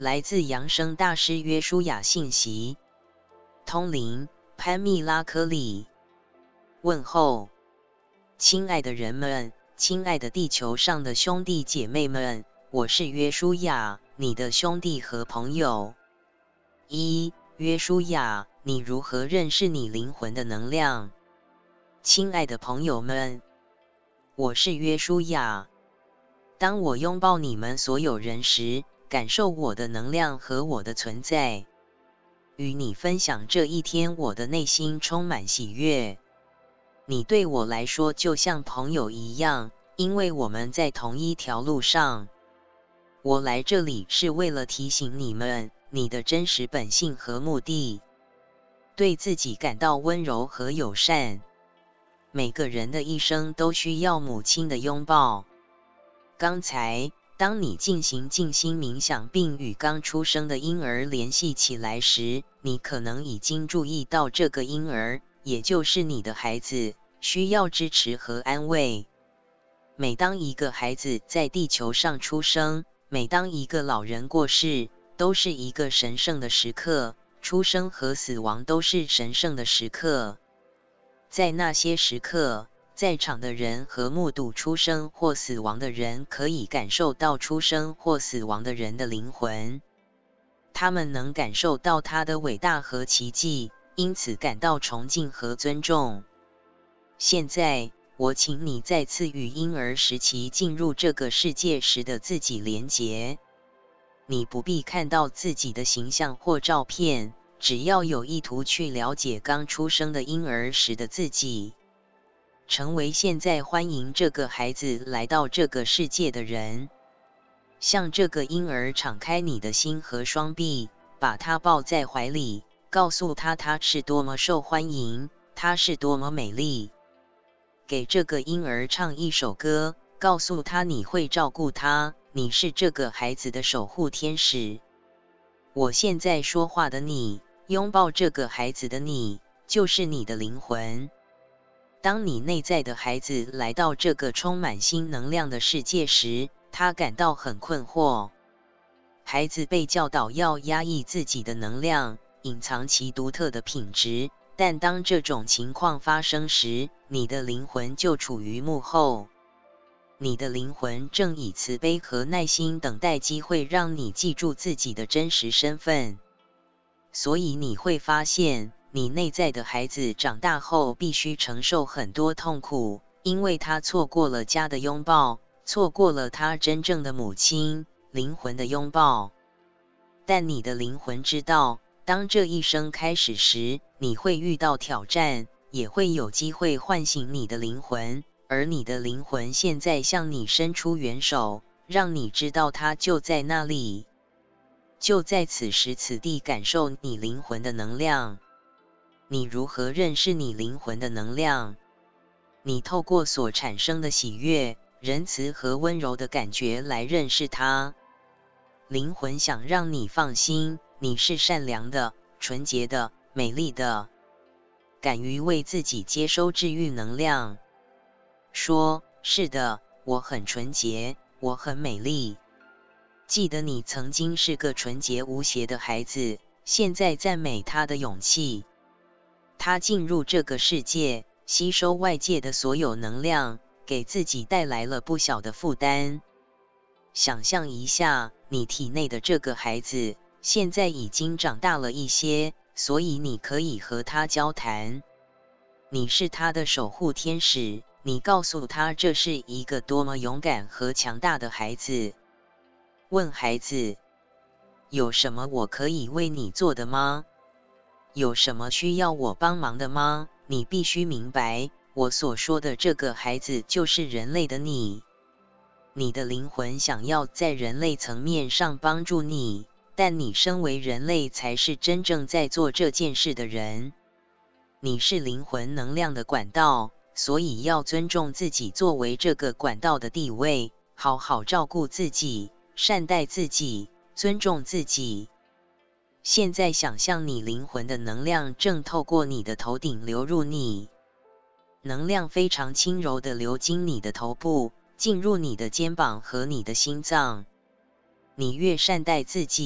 来自扬生大师约书亚信息。通灵潘蜜拉科利问候，亲爱的人们，亲爱的地球上的兄弟姐妹们，我是约书亚，你的兄弟和朋友。约书亚，你如何认识你灵魂的能量？亲爱的朋友们，我是约书亚。当我拥抱你们所有人时，感受我的能量和我的存在。与你分享这一天，我的内心充满喜悦。你对我来说就像朋友一样，因为我们在同一条路上。我来这里是为了提醒你们，你的真实本性和目的。对自己感到温柔和友善。每个人的一生都需要母亲的拥抱。刚才，当你进行静心冥想并与刚出生的婴儿联系起来时，你可能已经注意到这个婴儿，也就是你的孩子，需要支持和安慰。每当一个孩子在地球上出生，每当一个老人过世，都是一个神圣的时刻，出生和死亡都是神圣的时刻。在那些时刻，在场的人和目睹出生或死亡的人可以感受到出生或死亡的人的灵魂。他们能感受到他的伟大和奇迹，因此感到崇敬和尊重。现在，我请你再次与婴儿时期进入这个世界时的自己连结。你不必看到自己的形象或照片，只要有意图去了解刚出生的婴儿时的自己。成为现在欢迎这个孩子来到这个世界的人。向这个婴儿敞开你的心和双臂，把他抱在怀里，告诉他他是多么受欢迎，他是多么美丽。给这个婴儿唱一首歌，告诉他你会照顾他，你是这个孩子的守护天使。我现在说话的你，拥抱这个孩子的你，就是你的灵魂。当你内在的孩子来到这个充满新能量的世界时，他感到很困惑。孩子被教导要压抑自己的能量，隐藏其独特的品质，但当这种情况发生时，你的灵魂就处于幕后。你的灵魂正以慈悲和耐心等待机会让你记住自己的真实身份。所以你会发现，你内在的孩子长大后必须承受很多痛苦，因为他错过了家的拥抱，错过了他真正的母亲，灵魂的拥抱。但你的灵魂知道，当这一生开始时，你会遇到挑战，也会有机会唤醒你的灵魂，而你的灵魂现在向你伸出援手，让你知道它就在那里。就在此时此地感受你灵魂的能量。你如何认识你灵魂的能量？你透过所产生的喜悦、仁慈和温柔的感觉来认识它。灵魂想让你放心，你是善良的、纯洁的、美丽的。敢于为自己接收治愈能量。说，是的，我很纯洁，我很美丽。记得你曾经是个纯洁无邪的孩子，现在赞美他的勇气。他进入这个世界，吸收外界的所有能量，给自己带来了不小的负担。想象一下，你体内的这个孩子，现在已经长大了一些，所以你可以和他交谈。你是他的守护天使，你告诉他这是一个多么勇敢和强大的孩子。问孩子，有什么我可以为你做的吗？有什么需要我帮忙的吗？你必须明白，我所说的这个孩子就是人类的你。你的灵魂想要在人类层面上帮助你，但你身为人类才是真正在做这件事的人。你是灵魂能量的管道，所以要尊重自己作为这个管道的地位，好好照顾自己，善待自己，尊重自己。现在想象你灵魂的能量正透过你的头顶流入你，能量非常轻柔地流经你的头部，进入你的肩膀和你的心脏。你越善待自己，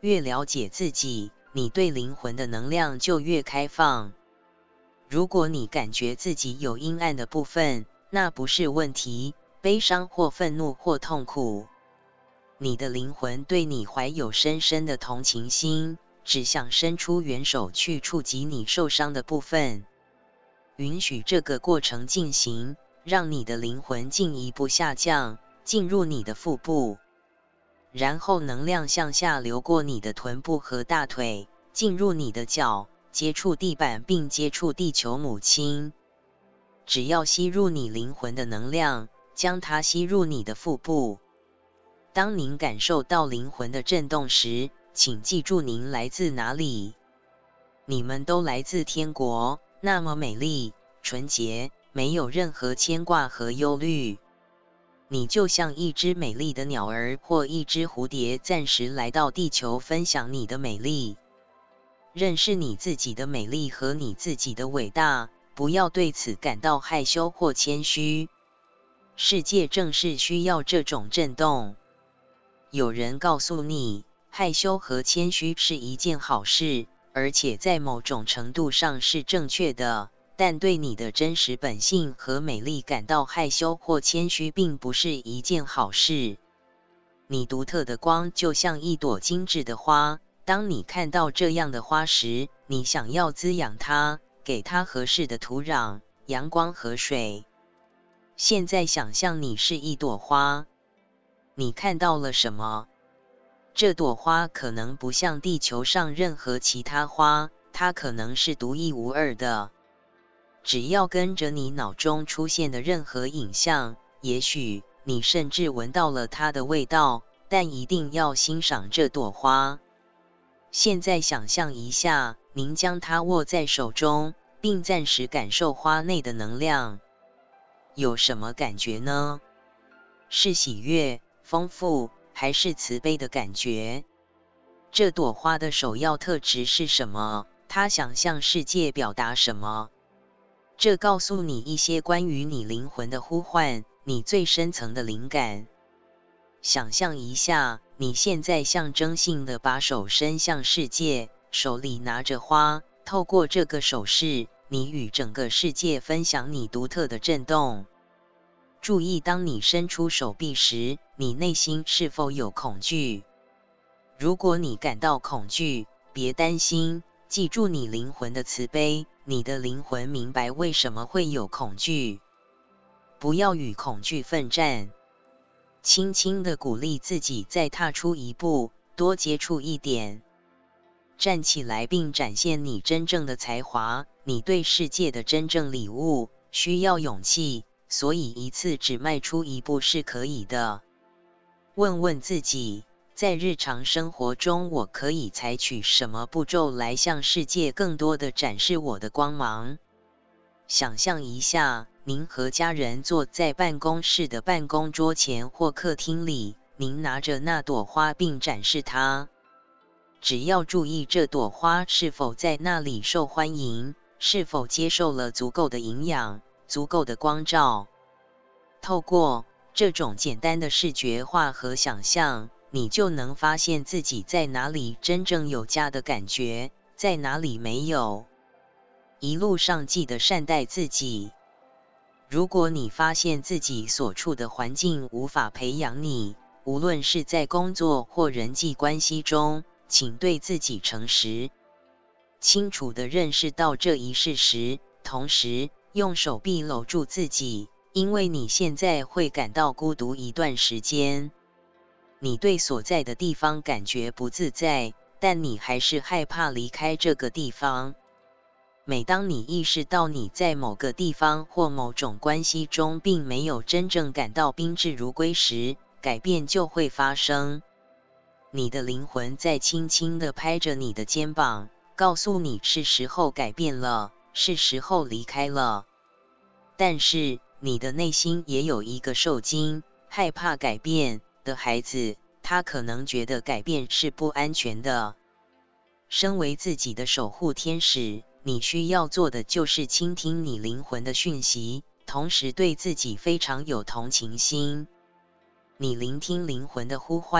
越了解自己，你对灵魂的能量就越开放。如果你感觉自己有阴暗的部分，那不是问题，悲伤或愤怒或痛苦。你的灵魂对你怀有深深的同情心，只想伸出援手去触及你受伤的部分。允许这个过程进行，让你的灵魂进一步下降，进入你的腹部，然后能量向下流过你的臀部和大腿，进入你的脚，接触地板并接触地球母亲。只要吸入你灵魂的能量，将它吸入你的腹部。当您感受到灵魂的震动时，请记住您来自哪里。你们都来自天国，那么美丽、纯洁，没有任何牵挂和忧虑。你就像一只美丽的鸟儿或一只蝴蝶，暂时来到地球分享你的美丽。认识你自己的美丽和你自己的伟大，不要对此感到害羞或谦虚。世界正是需要这种震动。有人告诉你，害羞和谦虚是一件好事，而且在某种程度上是正确的，但对你的真实本性和美丽感到害羞或谦虚并不是一件好事。你独特的光就像一朵精致的花，当你看到这样的花时，你想要滋养它，给它合适的土壤、阳光和水。现在想象你是一朵花，你看到了什么？这朵花可能不像地球上任何其他花，它可能是独一无二的。只要跟着你脑中出现的任何影像，也许你甚至闻到了它的味道，但一定要欣赏这朵花。现在想象一下，您将它握在手中，并暂时感受花内的能量。有什么感觉呢？是喜悦、丰富，还是慈悲的感觉？这朵花的首要特质是什么？它想向世界表达什么？这告诉你一些关于你灵魂的呼唤，你最深层的灵感。想象一下，你现在象征性地把手伸向世界，手里拿着花，透过这个手势，你与整个世界分享你独特的震动。注意，当你伸出手臂时，你内心是否有恐惧？如果你感到恐惧，别担心，记住你灵魂的慈悲，你的灵魂明白为什么会有恐惧。不要与恐惧奋战，轻轻地鼓励自己再踏出一步，多接触一点。站起来并展现你真正的才华，你对世界的真正礼物，需要勇气。所以一次只迈出一步是可以的。问问自己，在日常生活中我可以采取什么步骤来向世界更多地展示我的光芒？想象一下，您和家人坐在办公室的办公桌前或客厅里，您拿着那朵花并展示它。只要注意这朵花是否在那里受欢迎，是否接受了足够的营养，足够的光照。透过这种简单的视觉化和想象，你就能发现自己在哪里真正有家的感觉，在哪里没有。一路上记得善待自己。如果你发现自己所处的环境无法培养你，无论是在工作或人际关系中，请对自己诚实。清楚地认识到这一事实，同时用手臂搂住自己，因为你现在会感到孤独一段时间。你对所在的地方感觉不自在，但你还是害怕离开这个地方。每当你意识到你在某个地方或某种关系中并没有真正感到宾至如归时，改变就会发生。你的灵魂在轻轻地拍着你的肩膀，告诉你是时候改变了，是时候离开了。但是，你的内心也有一个受惊、害怕改变的孩子，他可能觉得改变是不安全的。身为自己的守护天使，你需要做的就是倾听你灵魂的讯息，同时对自己非常有同情心。你聆听灵魂的呼唤，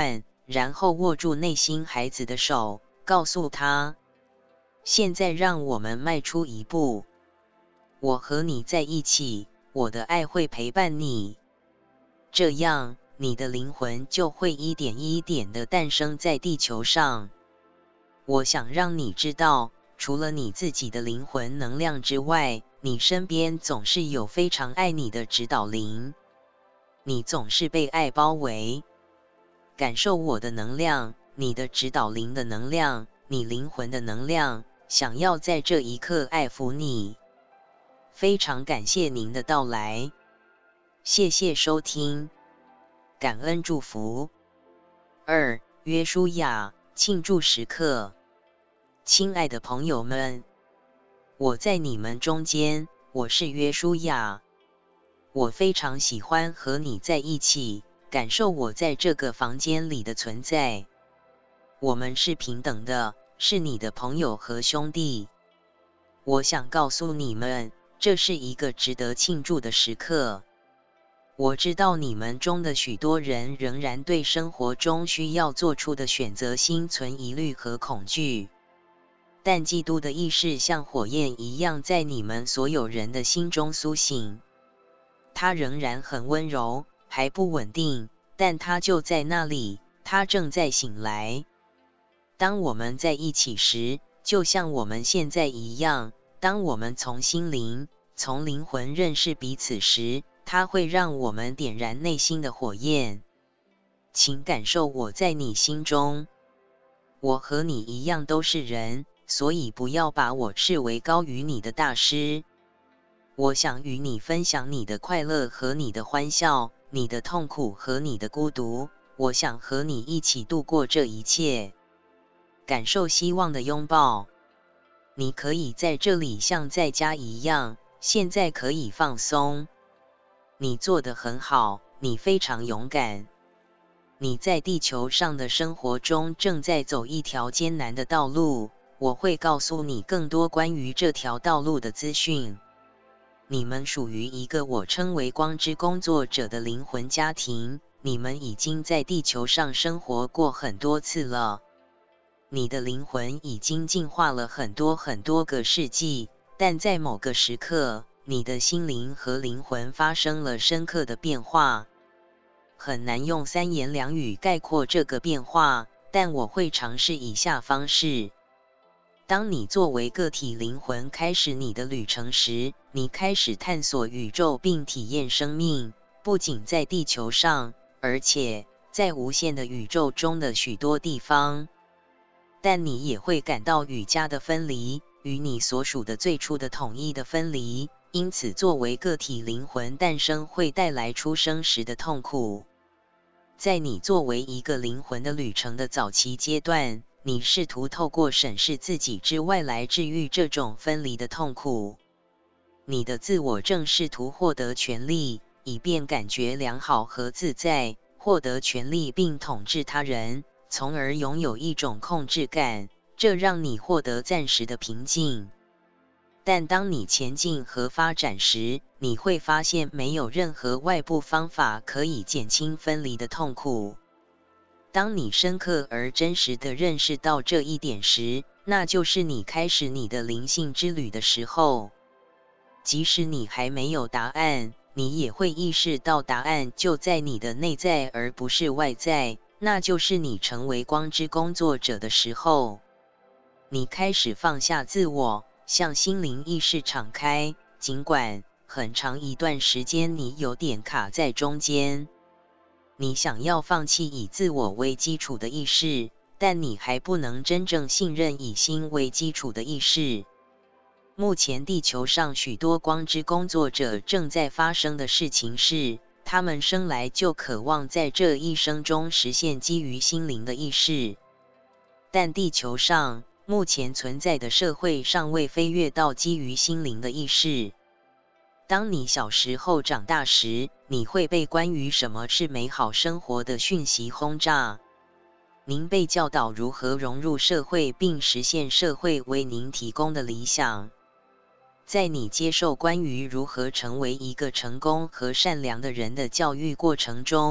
然后握住内心孩子的手，告诉他：现在让我们迈出一步，我和你在一起，我的爱会陪伴你。这样，你的灵魂就会一点一点地诞生在地球上。我想让你知道，除了你自己的灵魂能量之外，你身边总是有非常爱你的指导灵，你总是被爱包围。感受我的能量，你的指导灵的能量，你灵魂的能量，想要在这一刻爱抚你。非常感谢您的到来，谢谢收听，感恩祝福。2. 约书亚庆祝时刻。亲爱的朋友们，我在你们中间，我是约书亚。我非常喜欢和你在一起，感受我在这个房间里的存在。我们是平等的，是你的朋友和兄弟。我想告诉你们，这是一个值得庆祝的时刻。我知道你们中的许多人仍然对生活中需要做出的选择心存疑虑和恐惧，但基督的意识像火焰一样在你们所有人的心中苏醒。它仍然很温柔，还不稳定，但它就在那里，它正在醒来。当我们在一起时，就像我们现在一样，当我们从心灵、从灵魂认识彼此时，它会让我们点燃内心的火焰。请感受我在你心中。我和你一样都是人，所以不要把我视为高于你的大师。我想与你分享你的快乐和你的欢笑，你的痛苦和你的孤独。我想和你一起度过这一切。感受希望的拥抱。你可以在这里像在家一样，现在可以放松。你做得很好，你非常勇敢。你在地球上的生活中正在走一条艰难的道路，我会告诉你更多关于这条道路的资讯。你们属于一个我称为光之工作者的灵魂家庭，你们已经在地球上生活过很多次了。你的灵魂已经进化了很多个世纪，但在某个时刻，你的心灵和灵魂发生了深刻的变化。很难用3言2语概括这个变化，但我会尝试以下方式。当你作为个体灵魂开始你的旅程时，你开始探索宇宙并体验生命，不仅在地球上，而且在无限的宇宙中的许多地方。但你也会感到与家的分离，与你所属的最初的统一的分离，因此作为个体灵魂诞生会带来出生时的痛苦。在你作为一个灵魂的旅程的早期阶段，你试图透过审视自己之外来治愈这种分离的痛苦。你的自我正试图获得权利，以便感觉良好和自在，获得权利并统治他人，从而拥有一种控制感，这让你获得暂时的平静。但当你前进和发展时，你会发现没有任何外部方法可以减轻分离的痛苦。当你深刻而真实地认识到这一点时，那就是你开始你的灵性之旅的时候。即使你还没有答案，你也会意识到答案就在你的内在而不是外在，那就是你成为光之工作者的时候。你开始放下自我，向心灵意识敞开，尽管很长一段时间你有点卡在中间。你想要放弃以自我为基础的意识，但你还不能真正信任以心为基础的意识。目前地球上许多光之工作者正在发生的事情是，他们生来就渴望在这一生中实现基于心灵的意识。但地球上目前存在的社会尚未飞跃到基于心灵的意识。当你小时候长大时，你会被关于什么是美好生活的讯息轰炸。您被教导如何融入社会并实现社会为您提供的理想。在你接受关于如何成为一个成功和善良的人的教育过程中，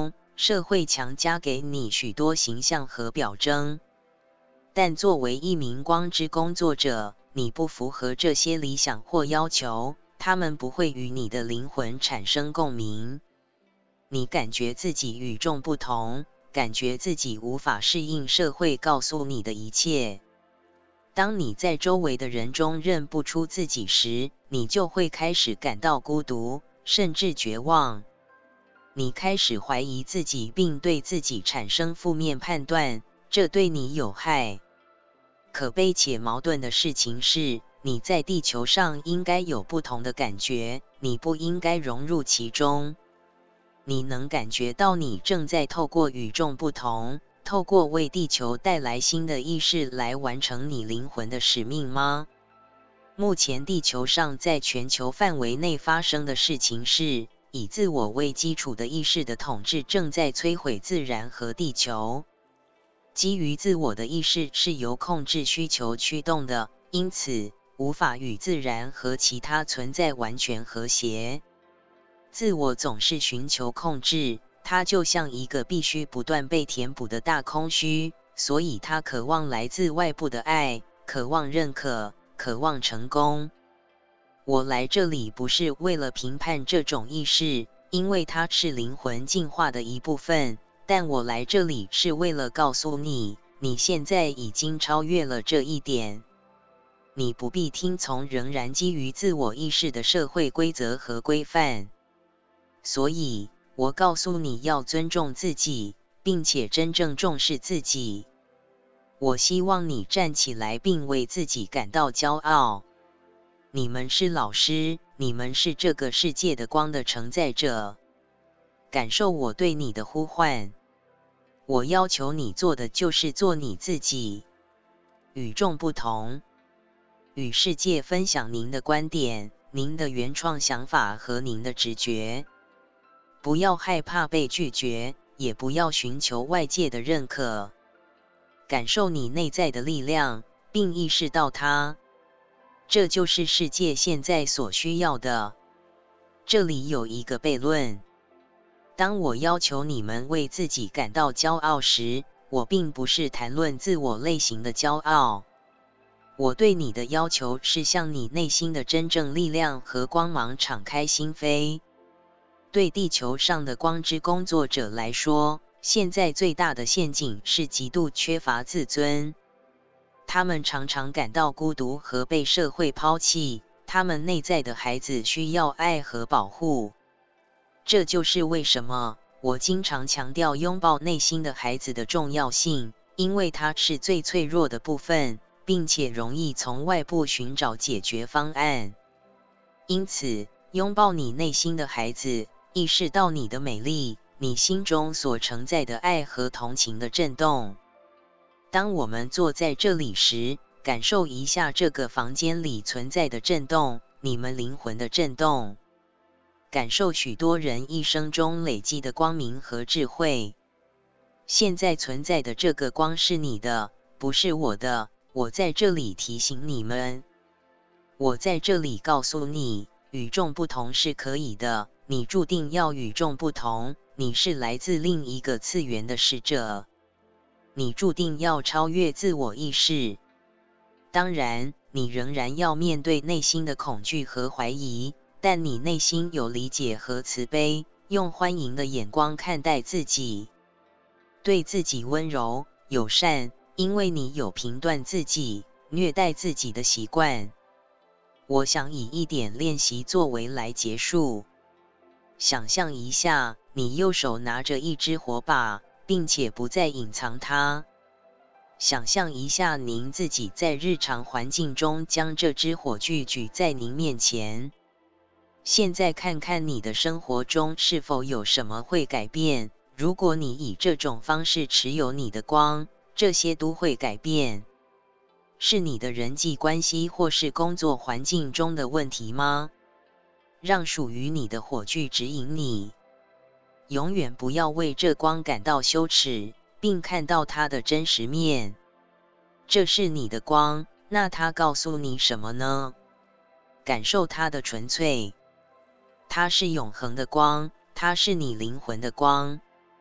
社会强加给你许多形象和表征，但作为一名光之工作者，你不符合这些理想或要求，他们不会与你的灵魂产生共鸣。你感觉自己与众不同，感觉自己无法适应社会告诉你的一切。当你在周围的人中认不出自己时，你就会开始感到孤独，甚至绝望。你开始怀疑自己，并对自己产生负面判断，这对你有害。可悲且矛盾的事情是，你在地球上应该有不同的感觉，你不应该融入其中。你能感觉到你正在透过与众不同，透过为地球带来新的意识来完成你灵魂的使命吗？目前地球上在全球范围内发生的事情是，以自我为基础的意识的统治正在摧毁自然和地球。基于自我的意识是由控制需求驱动的，因此无法与自然和其他存在完全和谐。自我总是寻求控制，它就像一个必须不断被填补的大空虚，所以它渴望来自外部的爱，渴望认可，渴望成功。我来这里不是为了评判这种意识，因为它是灵魂进化的一部分，但我来这里是为了告诉你，你现在已经超越了这一点。你不必听从仍然基于自我意识的社会规则和规范。所以，我告诉你要尊重自己，并且真正重视自己。我希望你站起来并为自己感到骄傲。你们是老师，你们是这个世界的光的承载者。感受我对你的呼唤。我要求你做的就是做你自己，与众不同，与世界分享您的观点、您的原创想法和您的直觉。不要害怕被拒绝，也不要寻求外界的认可。感受你内在的力量，并意识到它。这就是世界现在所需要的。这里有一个悖论。当我要求你们为自己感到骄傲时，我并不是谈论自我类型的骄傲。我对你的要求是向你内心的真正力量和光芒敞开心扉。对地球上的光之工作者来说，现在最大的陷阱是极度缺乏自尊。他们常常感到孤独和被社会抛弃，他们内在的孩子需要爱和保护。这就是为什么我经常强调拥抱内心的孩子的重要性，因为它是最脆弱的部分，并且容易从外部寻找解决方案。因此，拥抱你内心的孩子，意识到你的美丽，你心中所承载的爱和同情的震动。当我们坐在这里时，感受一下这个房间里存在的震动，你们灵魂的震动。感受许多人一生中累积的光明和智慧。现在存在的这个光是你的，不是我的。我在这里提醒你们。我在这里告诉你，与众不同是可以的，你注定要与众不同，你是来自另一个次元的使者。你注定要超越自我意识。当然，你仍然要面对内心的恐惧和怀疑，但你内心有理解和慈悲，用欢迎的眼光看待自己，对自己温柔、友善，因为你有评断自己、虐待自己的习惯。我想以一点练习作为来结束。想象一下，你右手拿着一支火把，并且不再隐藏它。想象一下您自己在日常环境中将这支火炬举在您面前。现在看看你的生活中是否有什么会改变。如果你以这种方式持有你的光，这些都会改变。是你的人际关系或是工作环境中的问题吗？让属于你的火炬指引你。永远不要为这光感到羞耻，并看到它的真实面。这是你的光，那它告诉你什么呢？感受它的纯粹。它是永恒的光，它是你灵魂的光。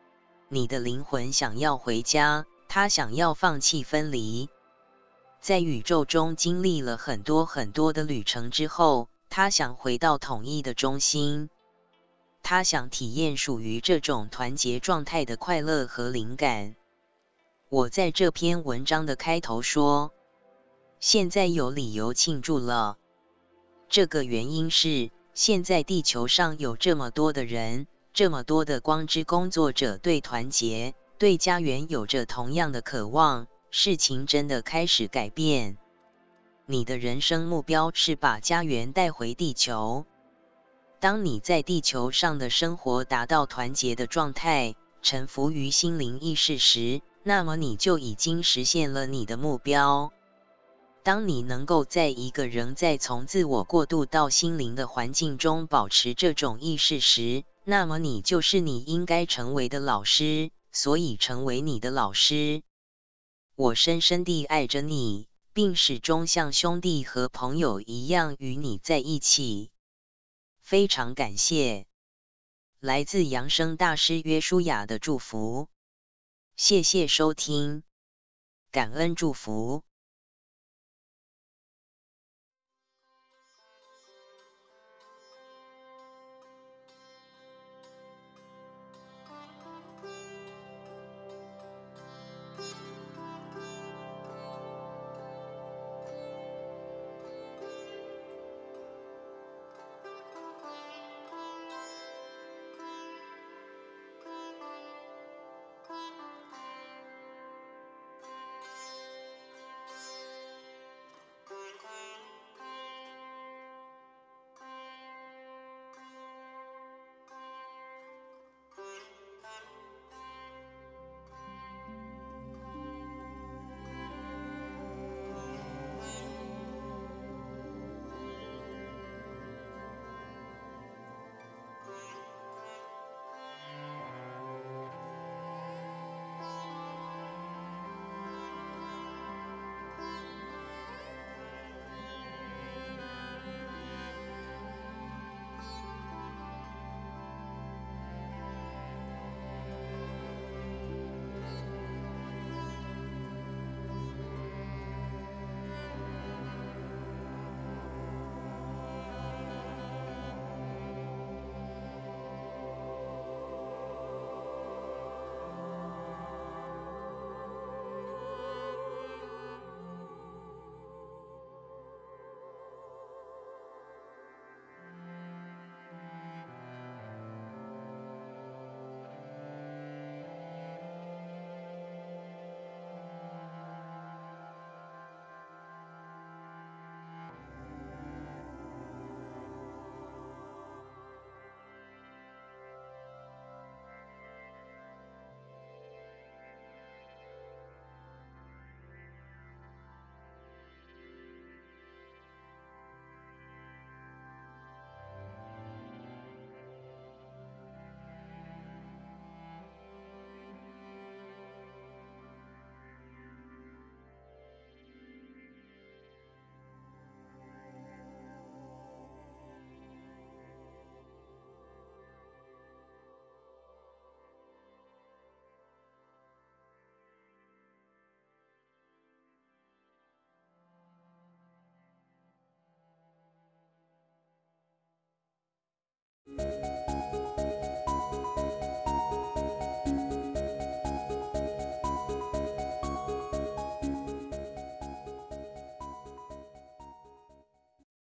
你的灵魂想要回家，它想要放弃分离。在宇宙中经历了很多的旅程之后，它想回到统一的中心。它想体验属于这种团结状态的快乐和灵感。我在这篇文章的开头说，现在有理由庆祝了。这个原因是，现在地球上有这么多的人，这么多的光之工作者对团结、对家园有着同样的渴望，事情真的开始改变。你的人生目标是把家园带回地球。当你在地球上的生活达到团结的状态，臣服于心灵意识时，那么你就已经实现了你的目标。当你能够在一个仍在从自我过渡到心灵的环境中保持这种意识时，那么你就是你应该成为的老师，所以成为你的老师。我深深地爱着你，并始终像兄弟和朋友一样与你在一起。非常感谢。来自扬声大师约书亚的祝福。谢谢收听，感恩祝福。